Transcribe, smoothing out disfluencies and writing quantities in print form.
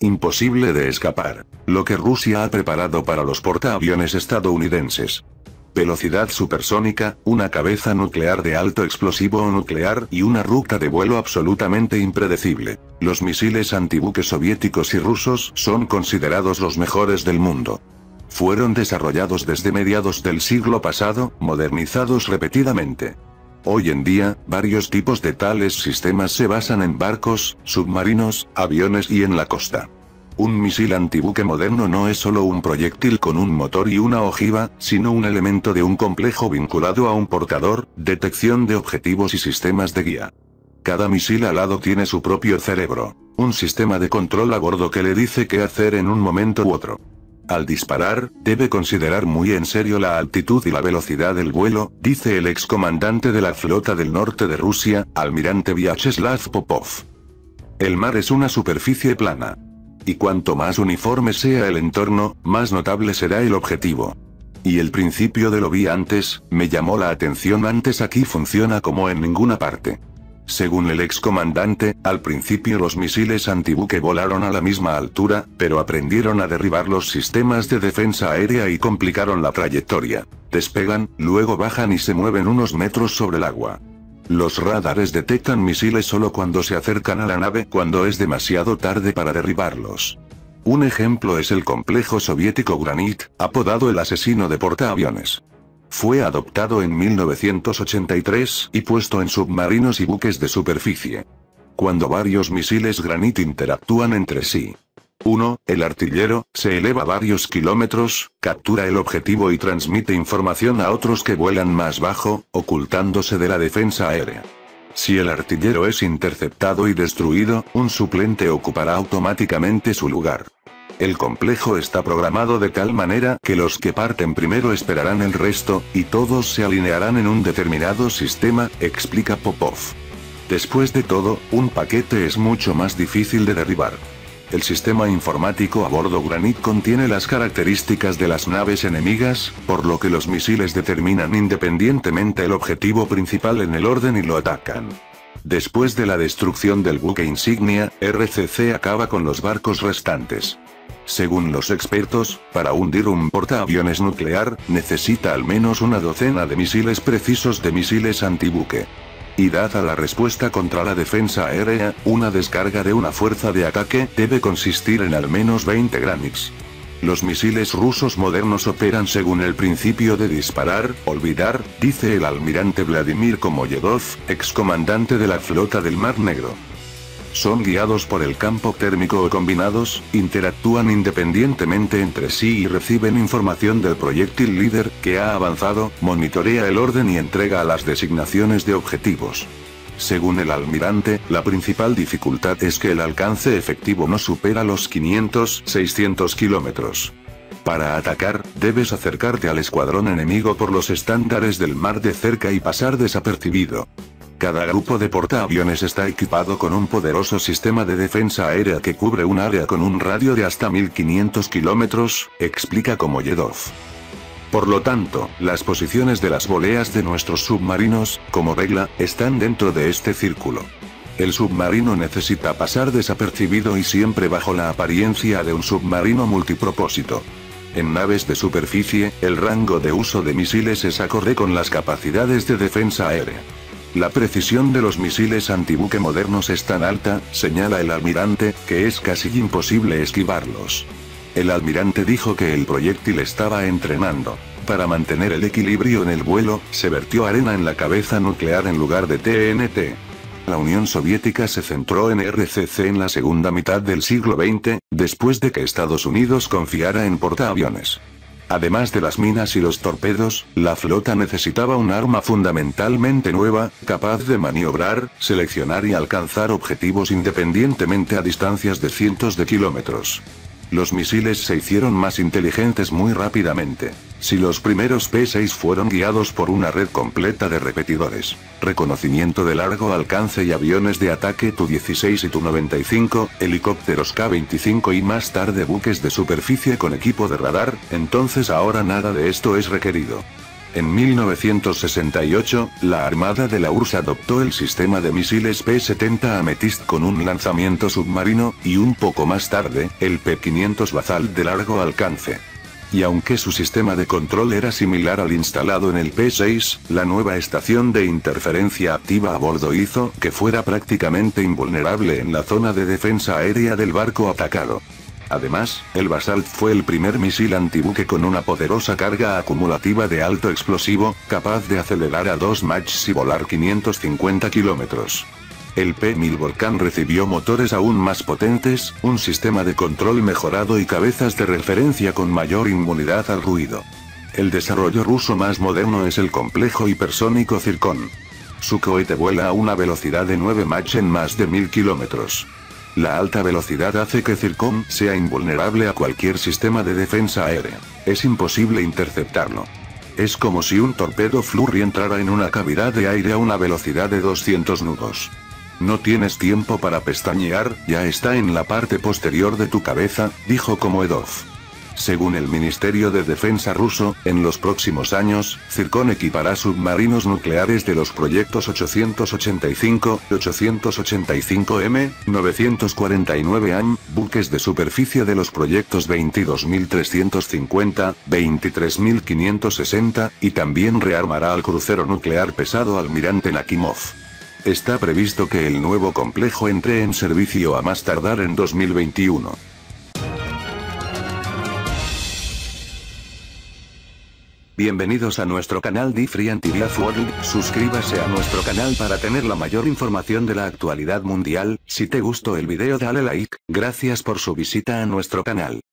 Imposible de escapar. Lo que Rusia ha preparado para los portaaviones estadounidenses. Velocidad supersónica, una cabeza nuclear de alto explosivo o nuclear y una ruta de vuelo absolutamente impredecible. Los misiles antibuque soviéticos y rusos son considerados los mejores del mundo. Fueron desarrollados desde mediados del siglo pasado, modernizados repetidamente. Hoy en día, varios tipos de tales sistemas se basan en barcos, submarinos, aviones y en la costa. Un misil antibuque moderno no es solo un proyectil con un motor y una ojiva, sino un elemento de un complejo vinculado a un portador, detección de objetivos y sistemas de guía. Cada misil alado tiene su propio cerebro, un sistema de control a bordo que le dice qué hacer en un momento u otro. Al disparar, debe considerar muy en serio la altitud y la velocidad del vuelo, dice el excomandante de la flota del norte de Rusia, almirante Vyacheslav Popov. El mar es una superficie plana. Y cuanto más uniforme sea el entorno, más notable será el objetivo. Y el principio de lo vi antes, me llamó la atención antes aquí funciona como en ninguna parte. Según el excomandante, al principio los misiles antibuque volaron a la misma altura, pero aprendieron a derribar los sistemas de defensa aérea y complicaron la trayectoria. Despegan, luego bajan y se mueven unos metros sobre el agua. Los radares detectan misiles solo cuando se acercan a la nave, cuando es demasiado tarde para derribarlos. Un ejemplo es el complejo soviético Granit, apodado el asesino de portaaviones. Fue adoptado en 1983 y puesto en submarinos y buques de superficie. Cuando varios misiles Granit interactúan entre sí. 1. El artillero, se eleva varios kilómetros, captura el objetivo y transmite información a otros que vuelan más bajo, ocultándose de la defensa aérea. Si el artillero es interceptado y destruido, un suplente ocupará automáticamente su lugar. El complejo está programado de tal manera que los que parten primero esperarán el resto, y todos se alinearán en un determinado sistema, explica Popov. Después de todo, un paquete es mucho más difícil de derribar. El sistema informático a bordo Granit contiene las características de las naves enemigas, por lo que los misiles determinan independientemente el objetivo principal en el orden y lo atacan. Después de la destrucción del buque insignia, RCC acaba con los barcos restantes. Según los expertos, para hundir un portaaviones nuclear, necesita al menos una docena de misiles precisos de misiles antibuque. Y dada la respuesta contra la defensa aérea, una descarga de una fuerza de ataque debe consistir en al menos 20 Granits. Los misiles rusos modernos operan según el principio de disparar, olvidar, dice el almirante Vladimir Komoyedov, excomandante de la flota del Mar Negro. Son guiados por el campo térmico o combinados, interactúan independientemente entre sí y reciben información del proyectil líder, que ha avanzado, monitorea el orden y entrega las designaciones de objetivos. Según el almirante, la principal dificultad es que el alcance efectivo no supera los 500-600 kilómetros. Para atacar, debes acercarte al escuadrón enemigo por los estándares del mar de cerca y pasar desapercibido. Cada grupo de portaaviones está equipado con un poderoso sistema de defensa aérea que cubre un área con un radio de hasta 1500 kilómetros, explica Komoyedov. Por lo tanto, las posiciones de las boleas de nuestros submarinos, como regla, están dentro de este círculo. El submarino necesita pasar desapercibido y siempre bajo la apariencia de un submarino multipropósito. En naves de superficie, el rango de uso de misiles es acorde con las capacidades de defensa aérea. La precisión de los misiles antibuque modernos es tan alta, señala el almirante, que es casi imposible esquivarlos. El almirante dijo que el proyectil estaba entrenando. Para mantener el equilibrio en el vuelo, se vertió arena en la cabeza nuclear en lugar de TNT. La Unión Soviética se centró en RCC en la segunda mitad del siglo XX, después de que Estados Unidos confiara en portaaviones. Además de las minas y los torpedos, la flota necesitaba un arma fundamentalmente nueva, capaz de maniobrar, seleccionar y alcanzar objetivos independientemente a distancias de cientos de kilómetros. Los misiles se hicieron más inteligentes muy rápidamente. Si los primeros P-6 fueron guiados por una red completa de repetidores, reconocimiento de largo alcance y aviones de ataque Tu-16 y Tu-95, helicópteros K-25 y más tarde buques de superficie con equipo de radar, entonces ahora nada de esto es requerido. En 1968, la Armada de la URSS adoptó el sistema de misiles P-70 Amethyst con un lanzamiento submarino, y un poco más tarde, el P-500 Basalt de largo alcance. Y aunque su sistema de control era similar al instalado en el P-6, la nueva estación de interferencia activa a bordo hizo que fuera prácticamente invulnerable en la zona de defensa aérea del barco atacado. Además, el Basalt fue el primer misil antibuque con una poderosa carga acumulativa de alto explosivo, capaz de acelerar a 2 Machs y volar 550 kilómetros. El P-1000 Volcán recibió motores aún más potentes, un sistema de control mejorado y cabezas de referencia con mayor inmunidad al ruido. El desarrollo ruso más moderno es el complejo hipersónico Zircon. Su cohete vuela a una velocidad de 9 Mach en más de 1000 kilómetros. La alta velocidad hace que Zircon sea invulnerable a cualquier sistema de defensa aérea. Es imposible interceptarlo. Es como si un torpedo Flurry entrara en una cavidad de aire a una velocidad de 200 nudos. No tienes tiempo para pestañear, ya está en la parte posterior de tu cabeza, dijo Komodov. Según el Ministerio de Defensa ruso, en los próximos años, Zircon equipará submarinos nucleares de los proyectos 885, 885M, 949 AM, buques de superficie de los proyectos 22.350, 23.560, y también rearmará al crucero nuclear pesado Almirante Nakimov. Está previsto que el nuevo complejo entre en servicio a más tardar en 2021. Bienvenidos a nuestro canal The Free Anti-Biaf World, suscríbase a nuestro canal para tener la mayor información de la actualidad mundial. Si te gustó el video dale like, gracias por su visita a nuestro canal.